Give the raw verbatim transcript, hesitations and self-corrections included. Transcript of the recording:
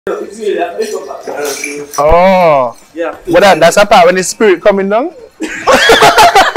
Oh. Yeah. Well, that, that's a part when the spirit coming down.